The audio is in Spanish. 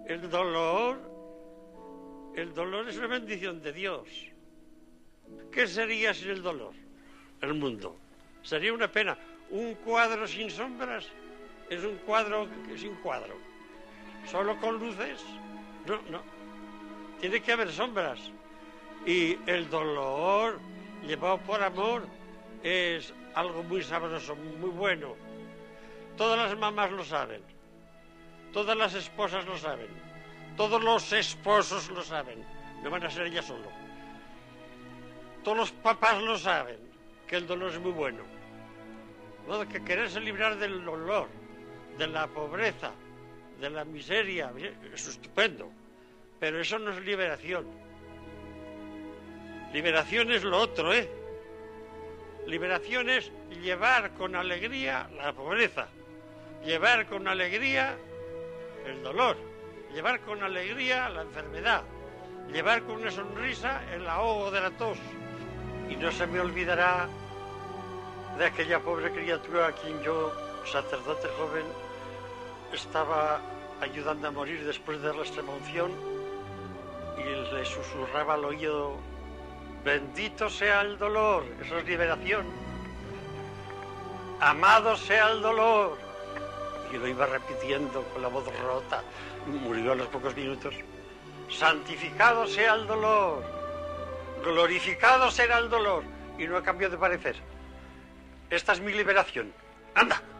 El dolor es una bendición de Dios. ¿Qué sería sin el dolor? El mundo. Sería una pena. Un cuadro sin sombras es un cuadro sin cuadro. Solo con luces. No. Tiene que haber sombras. Y el dolor, llevado por amor, es algo muy sabroso, muy bueno. Todas las mamás lo saben. Todas las esposas lo saben. Todos los esposos lo saben. No van a ser ellas solo. Todos los papás lo saben, que el dolor es muy bueno. ¿No? Que quererse librar del dolor, de la pobreza, de la miseria, es estupendo. Pero eso no es liberación. Liberación es lo otro, ¿eh? Liberación es llevar con alegría la pobreza, llevar con alegría el dolor, llevar con alegría la enfermedad, llevar con una sonrisa el ahogo de la tos. Y no se me olvidará de aquella pobre criatura a quien yo, sacerdote joven, estaba ayudando a morir después de la extremaunción y le susurraba al oído: bendito sea el dolor, eso es liberación. Amado sea el dolor. Y lo iba repitiendo con la voz rota. Murió a los pocos minutos. Santificado sea el dolor. Glorificado será el dolor. Y no ha cambiado de parecer. Esta es mi liberación. ¡Anda!